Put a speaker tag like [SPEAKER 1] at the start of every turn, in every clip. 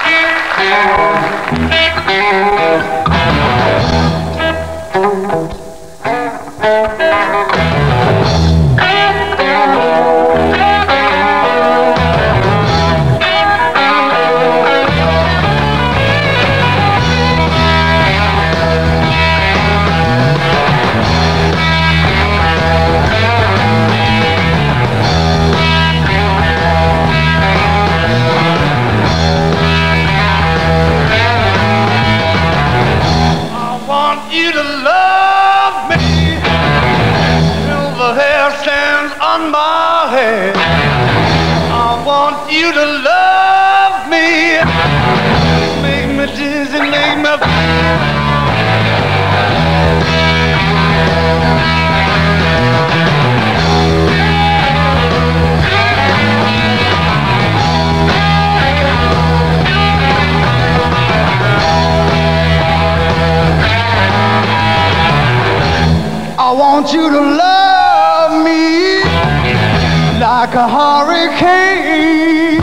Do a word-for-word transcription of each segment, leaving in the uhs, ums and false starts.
[SPEAKER 1] I want you to love me like a hurricane.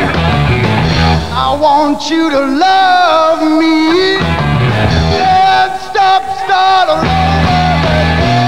[SPEAKER 1] I want you to love me and stop, start all over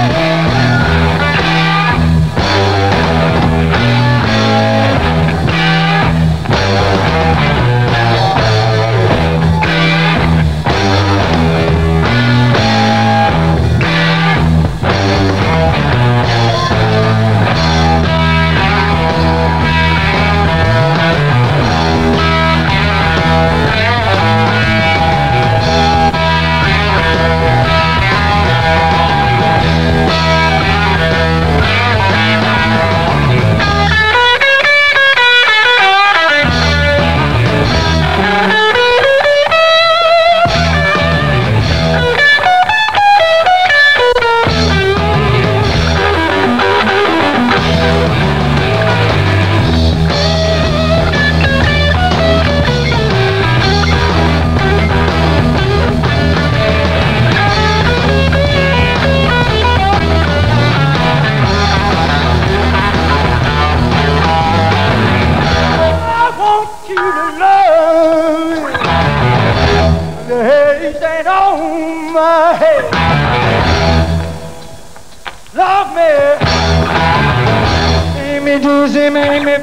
[SPEAKER 1] love me, make me dizzy, make me.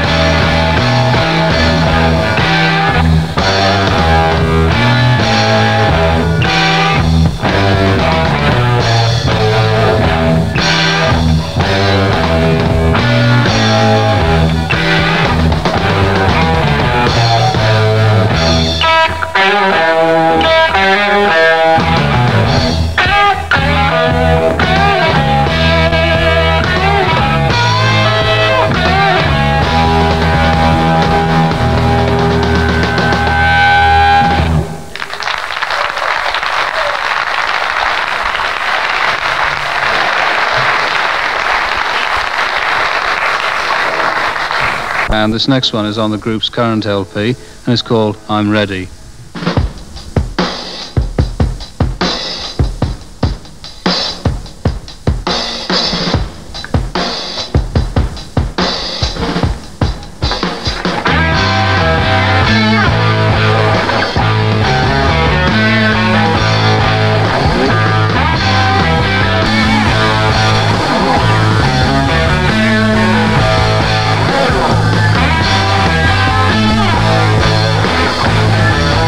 [SPEAKER 2] And this next one is on the group's current L P, and it's called I'm Ready.
[SPEAKER 1] Thank you.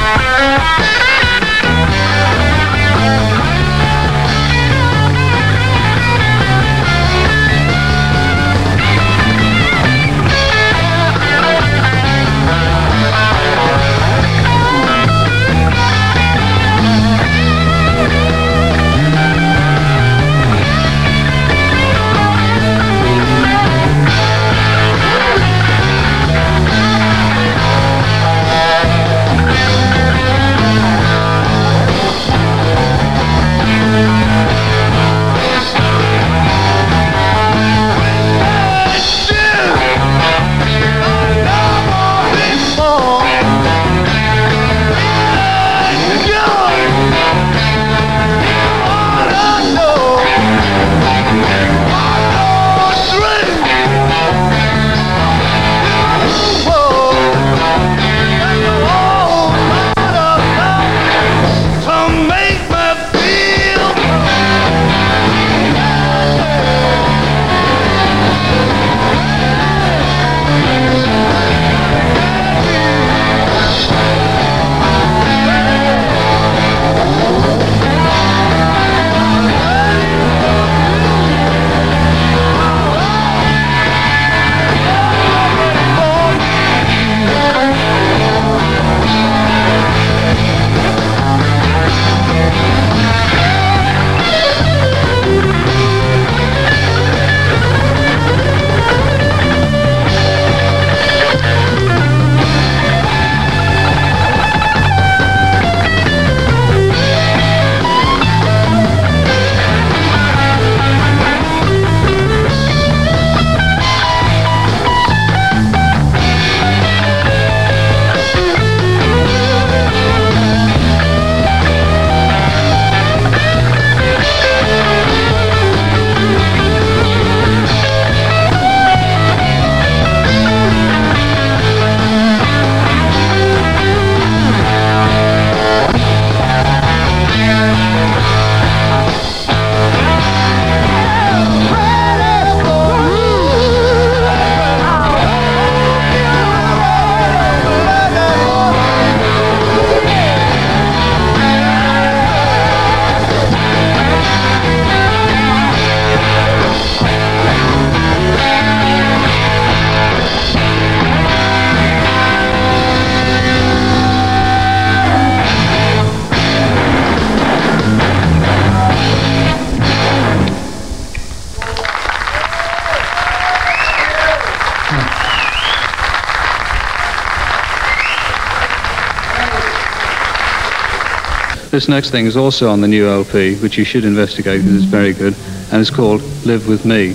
[SPEAKER 2] This next thing is also on the new L P, which you should investigate because it's very good, and it's called Live With Me.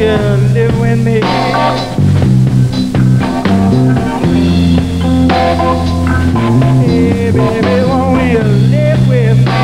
[SPEAKER 1] you live with me? Hey, baby, won't you live with me?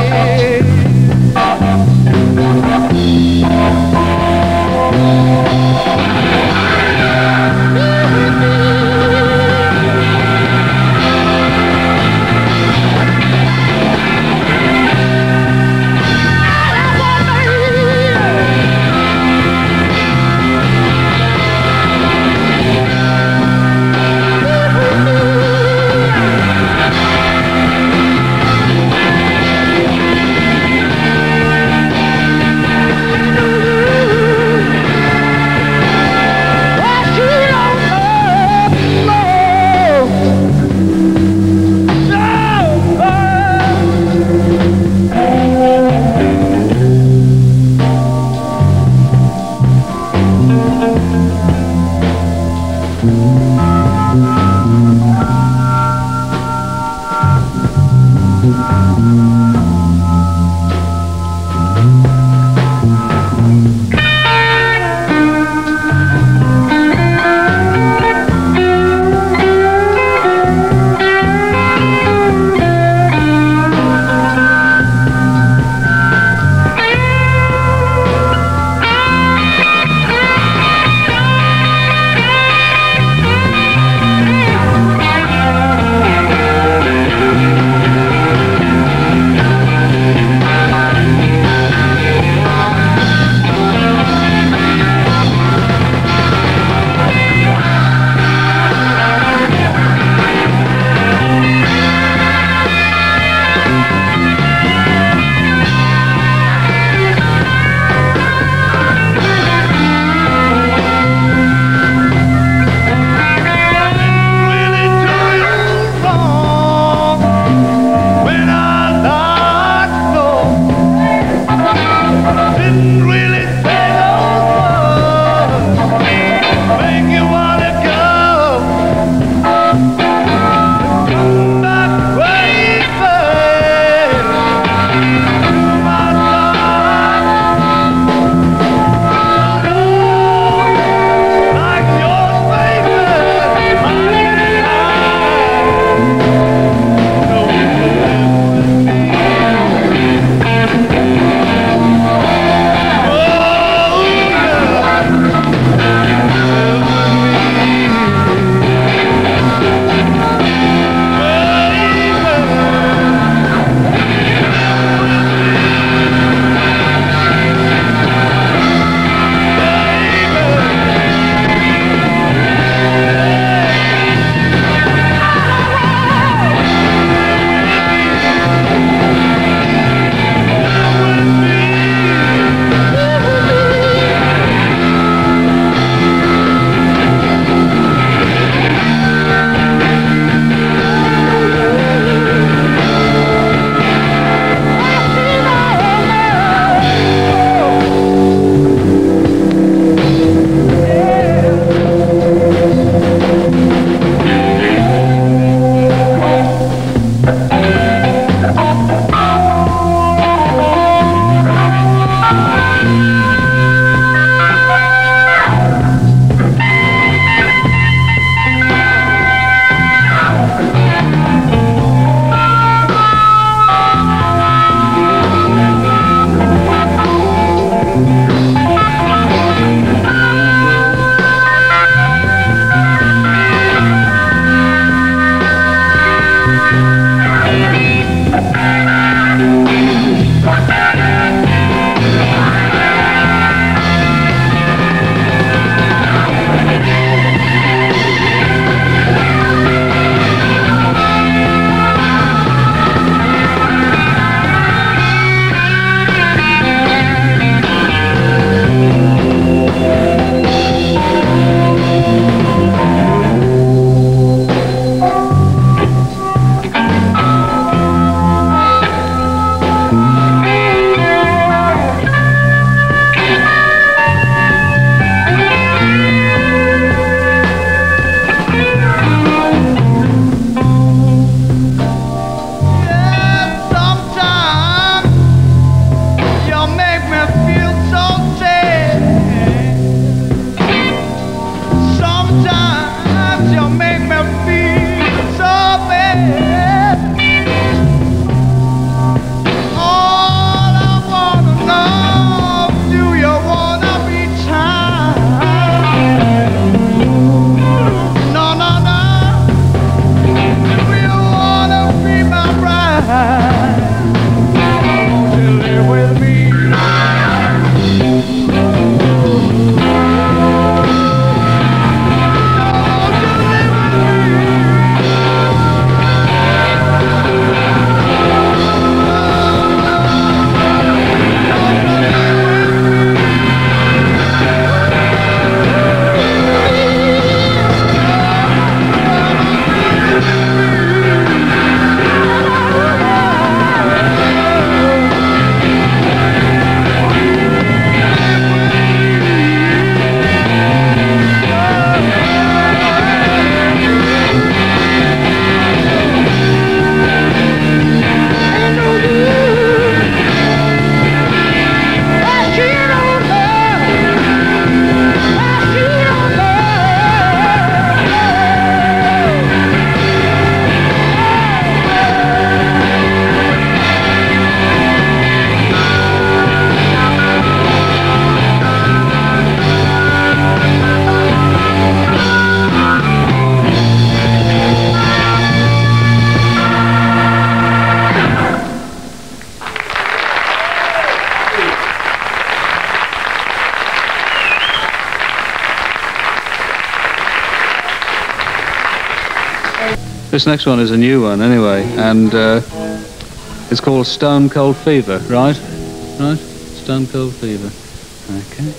[SPEAKER 2] This next one is a new one anyway, and uh, it's called Stone Cold Fever, right? Right? Stone Cold Fever. Okay.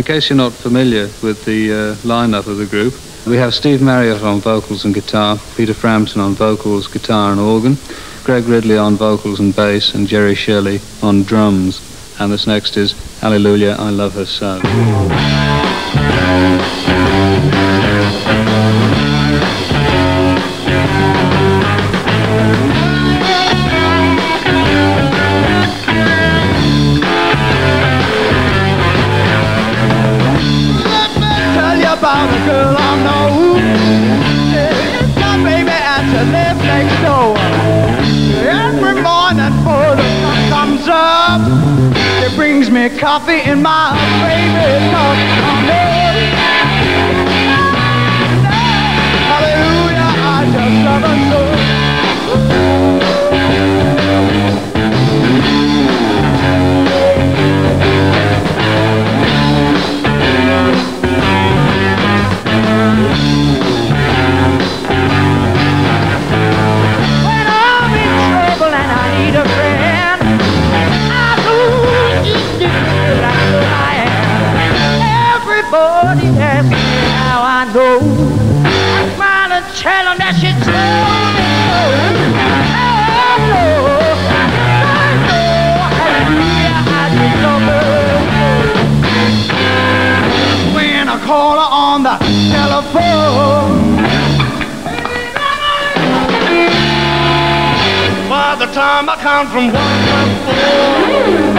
[SPEAKER 2] in case you're not familiar with the uh, lineup of the group, we have Steve Marriott on vocals and guitar, Peter Frampton on vocals, guitar and organ, Greg Ridley on vocals and bass, and Jerry Shirley on drums. And this next is Hallelujah, I Love Her So.
[SPEAKER 1] About a girl I know, it's my baby and she lives next door. Every morning before the sun comes up, she brings me coffee in my favorite cup. Hallelujah, I just love her so. Everybody asks me how I know. I smile and tell them that she told me so. I know, I know, hallelujah, I just love her. When I call her on the telephone, by the time I count from one to four,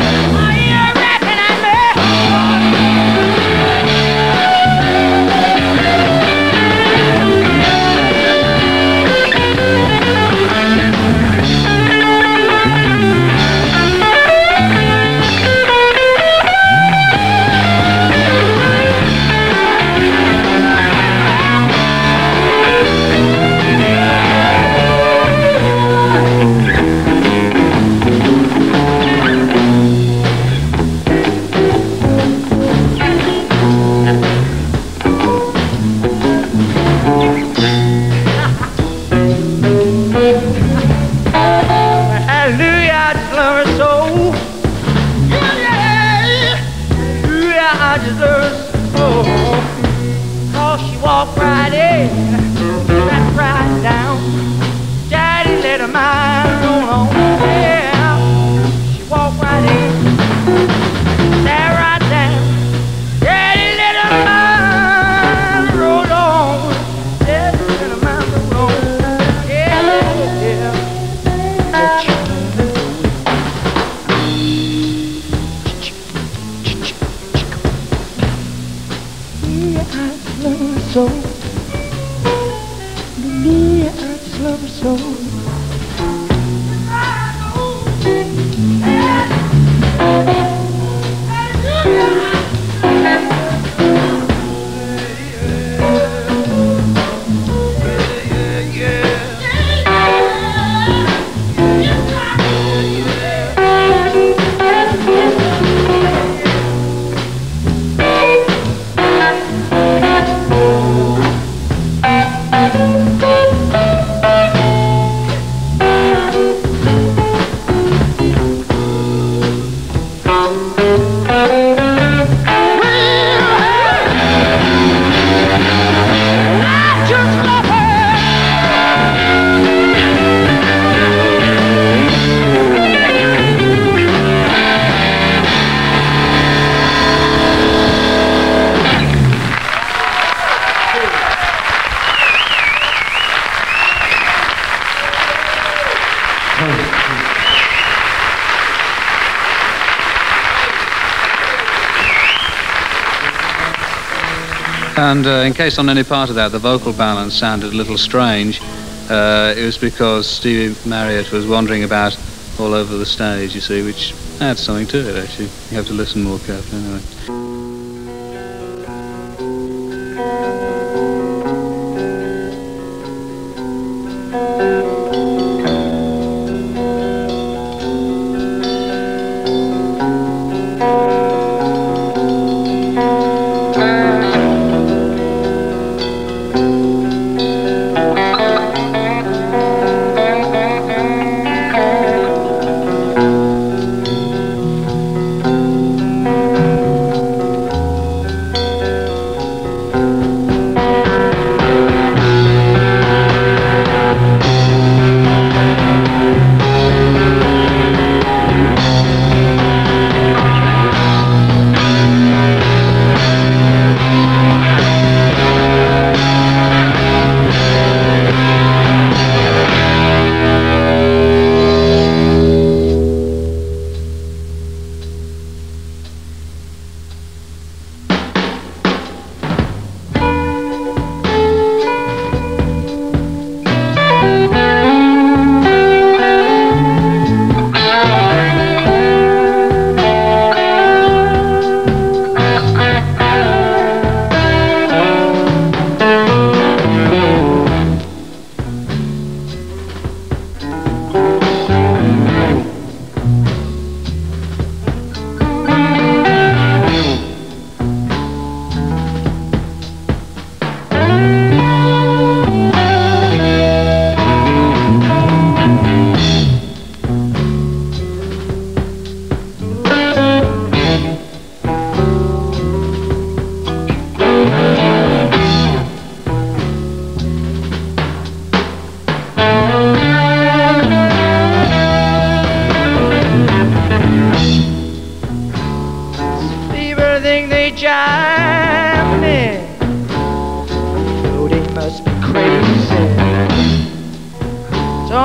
[SPEAKER 2] And uh, in case on any part of that the vocal balance sounded a little strange, uh, it was because Stevie Marriott was wandering about all over the stage, you see, which adds something to it, actually. You have to listen more carefully anyway.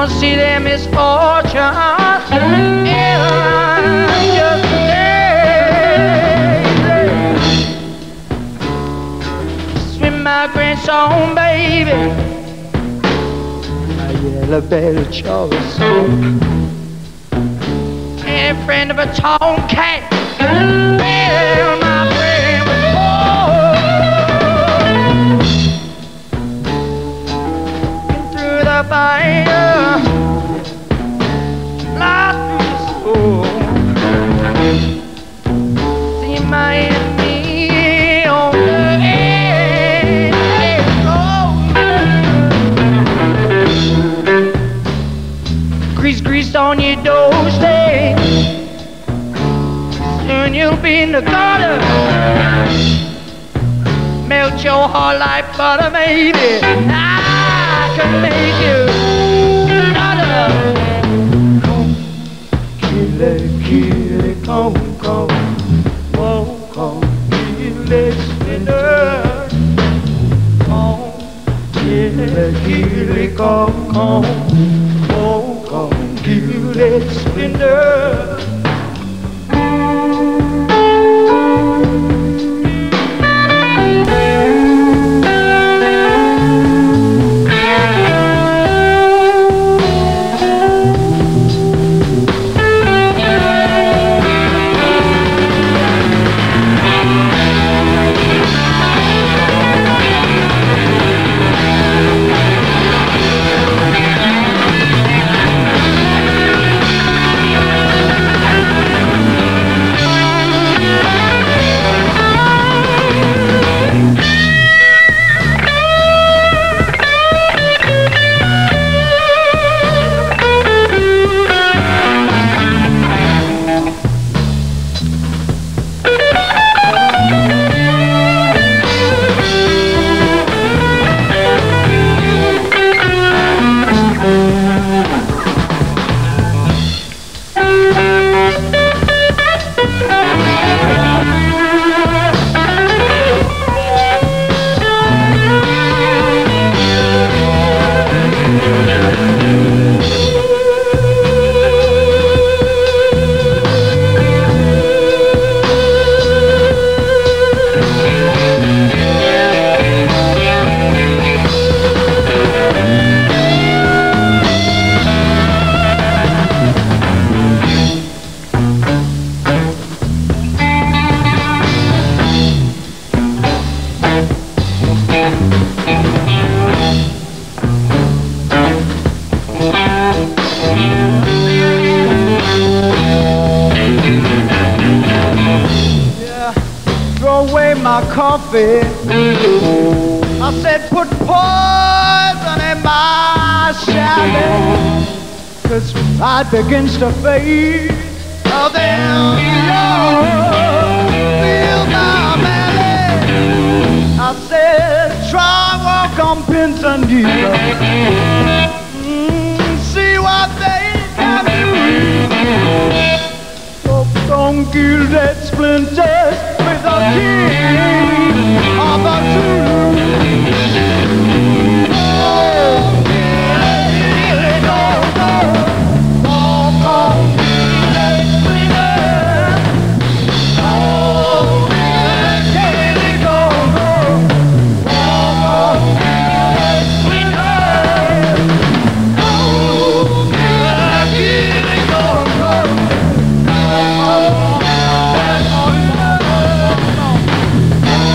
[SPEAKER 1] gonna see their misfortunes in just a day. Swim my grandson, baby, my yellow belly choice song. And friend of a tomcat, well, my friend was born. And through the fire, light through the soul. See my enemy on the edge. Grease, grease on your doorstep. Soon you'll be in the gutter. Melt your heart like butter, baby. I can make you nutter. Come, kill it, kill it, come, come. Whoa, come, kill it, Splinters. Come, kill it, kill it, come, come. Whoa, come, kill it, Splinters. Coffee. I said put poison in my champagne, 'cause I begins to fade. Oh, then you feel my belly. I said try walk on pins and needles. Mm, see what they can do. So don't gilded splinters with a king of a two. Oh, really don't know. Walk on gilded splinters. Oh, really don't know. Walk on gilded splinters. Oh, really don't know. Oh,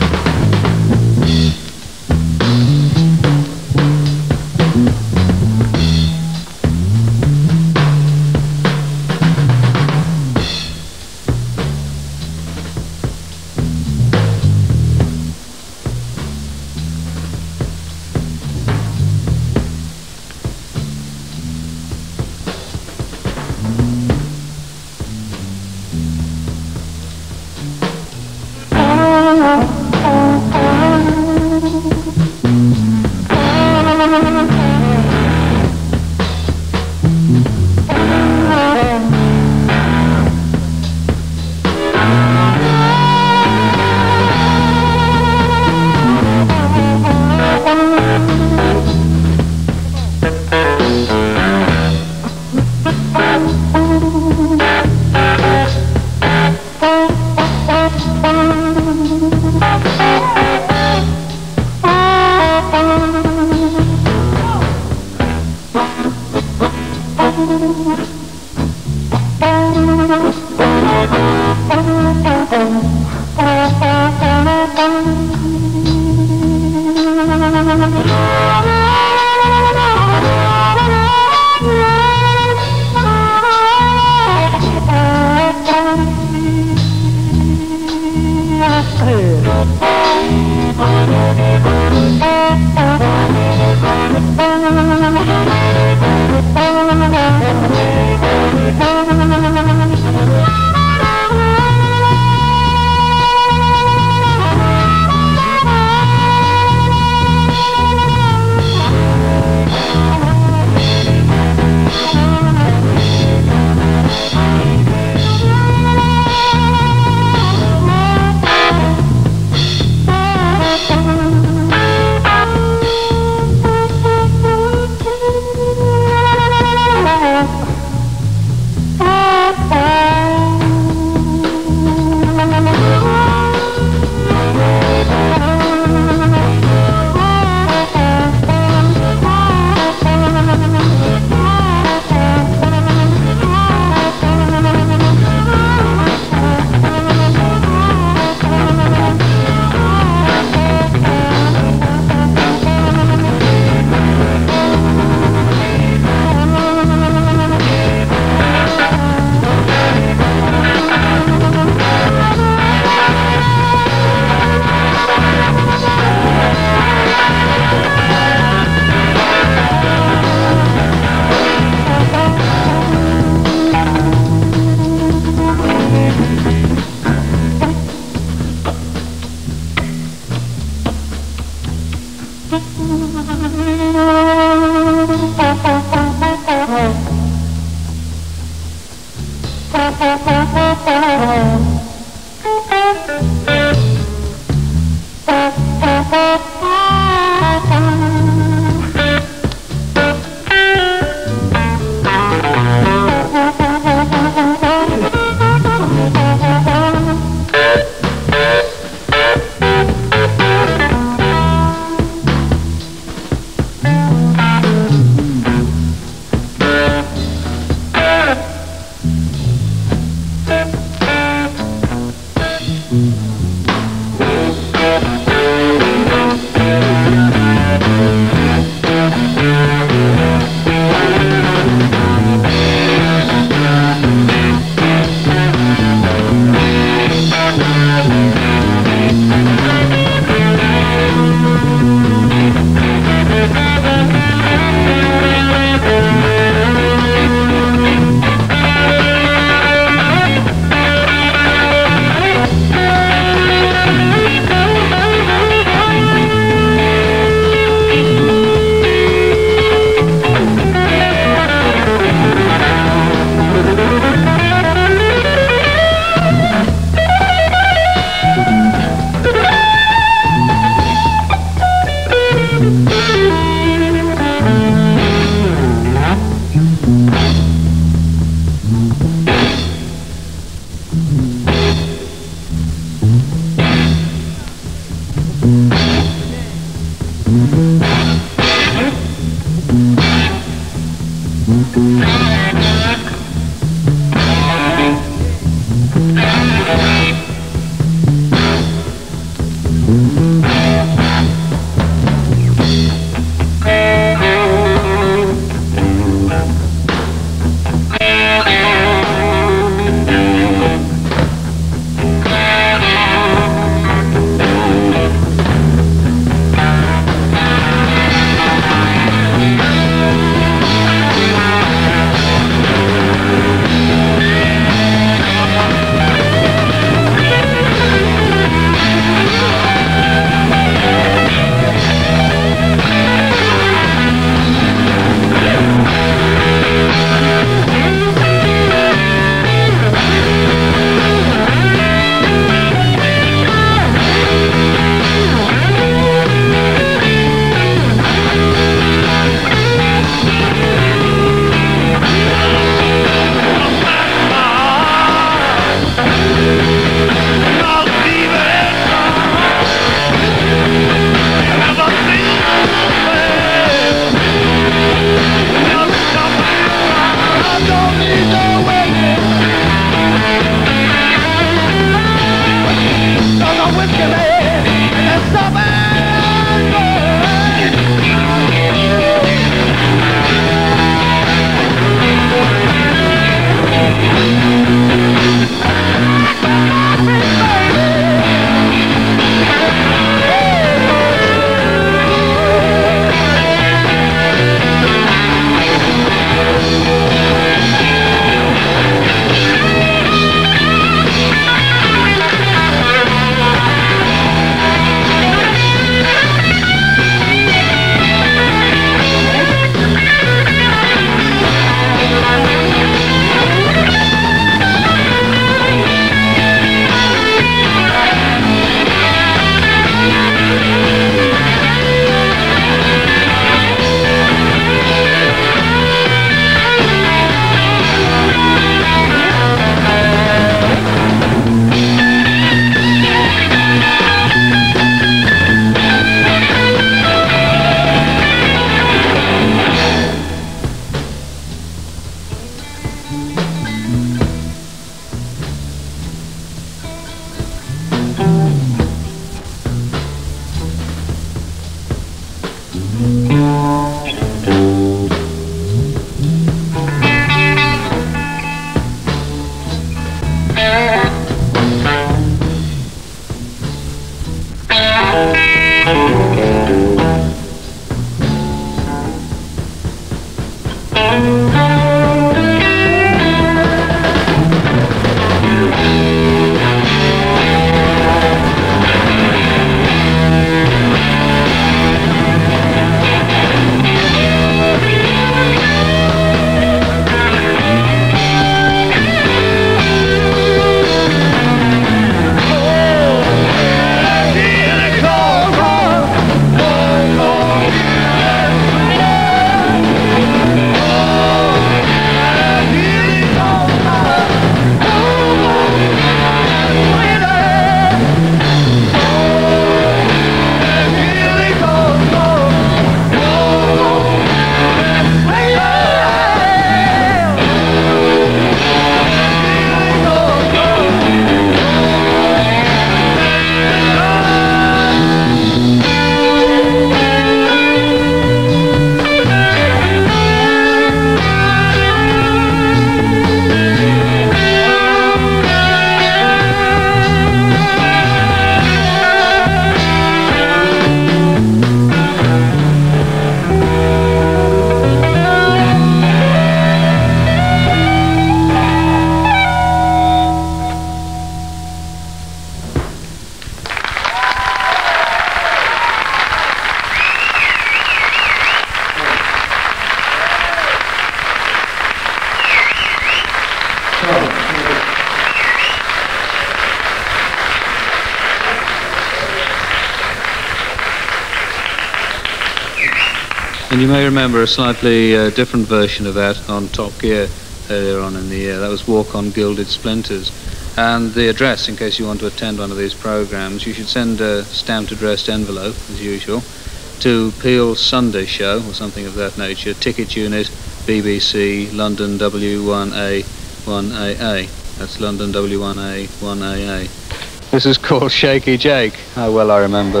[SPEAKER 2] And you may remember a slightly uh, different version of that on Top Gear earlier on in the year. That was Walk on Gilded Splinters. And the address, in case you want to attend one of these programs, you should send a stamped addressed envelope, as usual, to Peel's Sunday Show, or something of that nature, Ticket Unit, B B C, London W one A one A A. That's London W one A one A A. This is called Shaky Jake. How well I remember.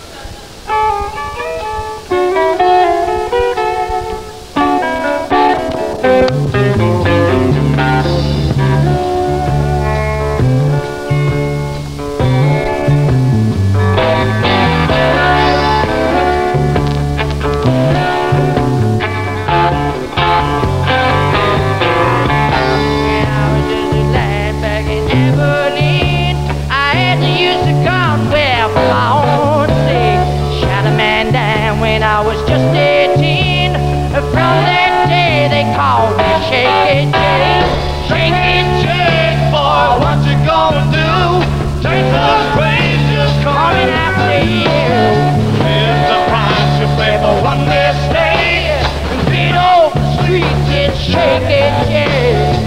[SPEAKER 1] I was just eighteen. From that day they called me Shakey Jake. Shakey Jake, boy, what you gonna do? Take those rangers coming after you. Here's the price you pay for one day stay. And beat off the streets, it's Shakey Jake.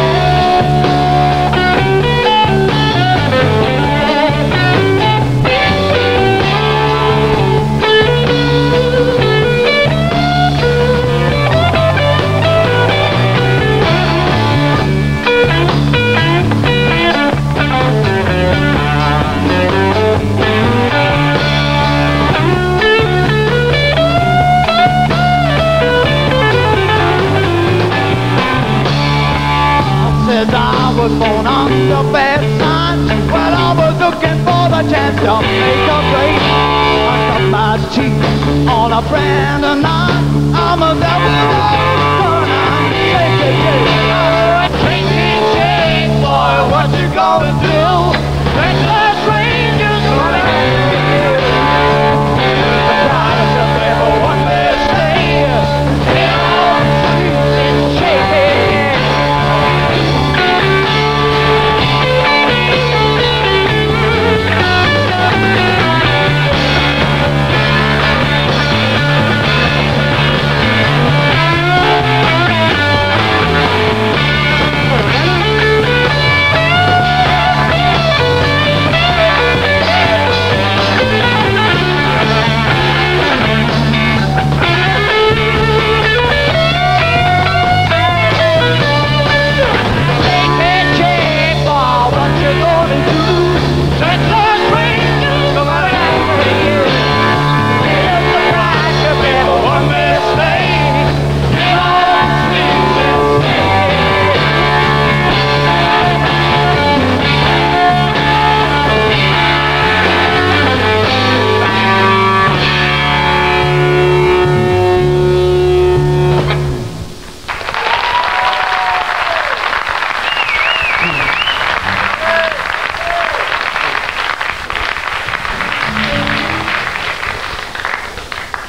[SPEAKER 1] I was born on the bad side. Well, I was looking for the chance to make a break. I cut my teeth on a brand new night. I'm a devil, son, I'm Shakey Jake. Shakey Jake, boy, what you gonna do? Take those rangers coming after you. The price you pay for one day stay. Get on the streets, it's Shakey Jake.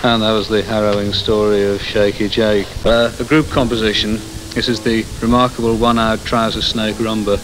[SPEAKER 2] And that was the harrowing story of Shakey Jake. Uh, a group composition. This is the remarkable one-eyed trouser snake Rumba.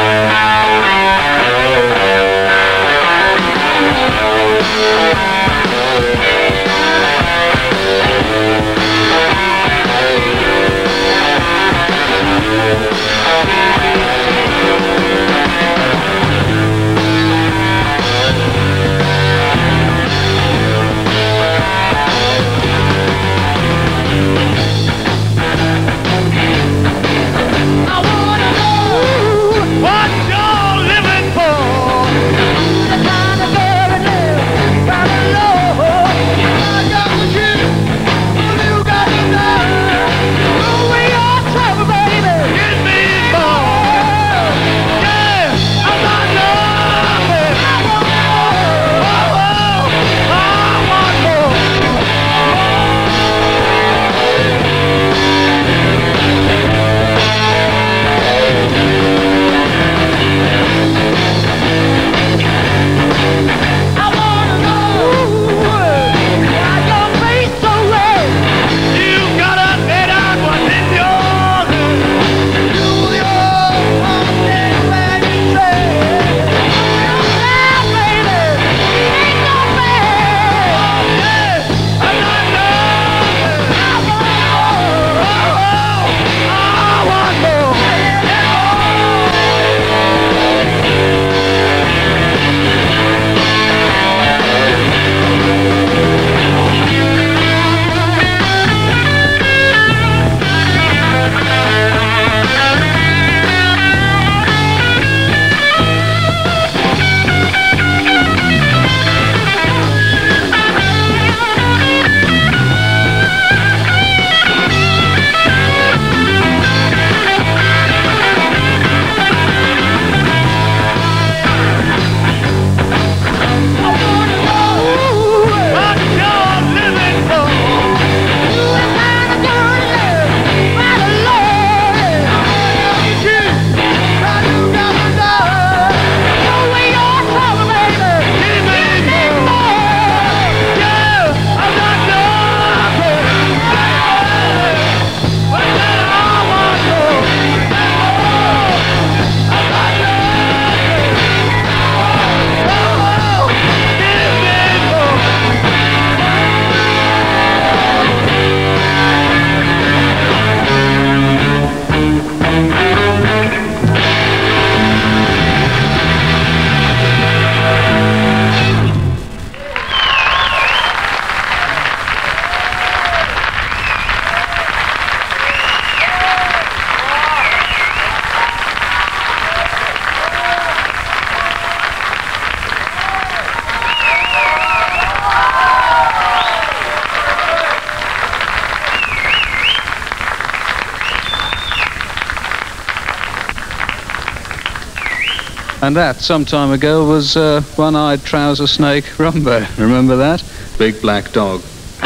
[SPEAKER 2] And that, some time ago, was uh, one-eyed trouser snake Rumba. Remember that? Big black dog.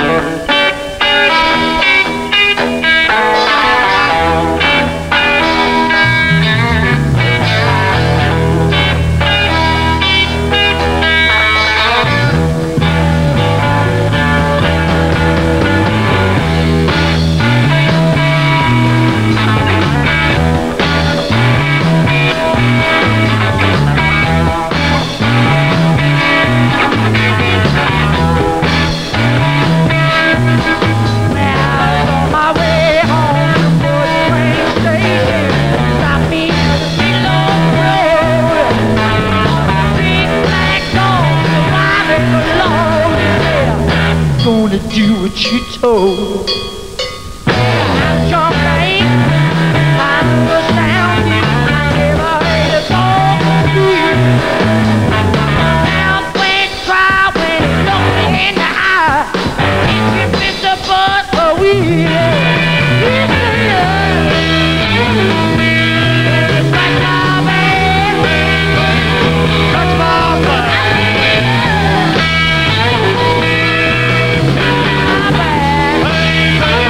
[SPEAKER 1] Do what you told. I'm champagne, I was down, I never heard a song for you. Now when try when it looked me in the eye, if you miss the buzz for we. It's like my man, touch my butt. Hey,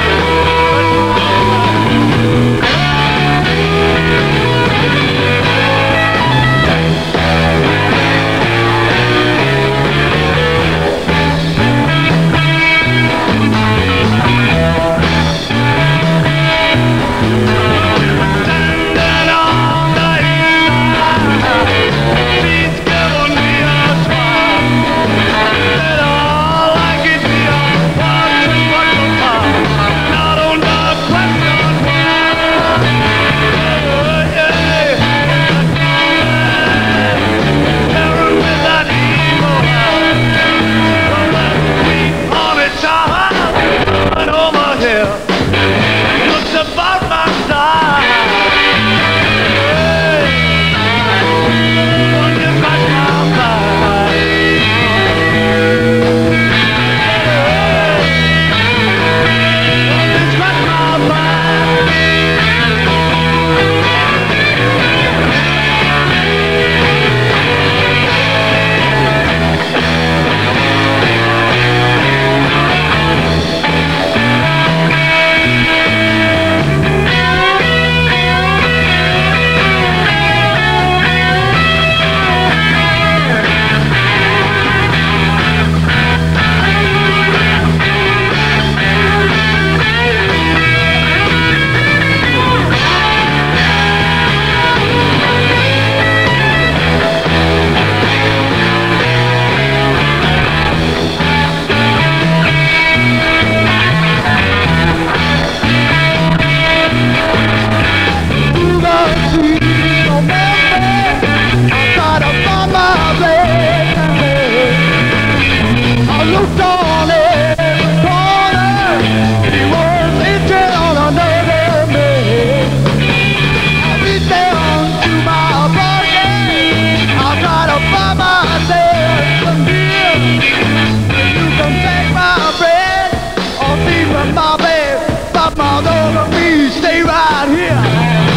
[SPEAKER 1] me, stay right here.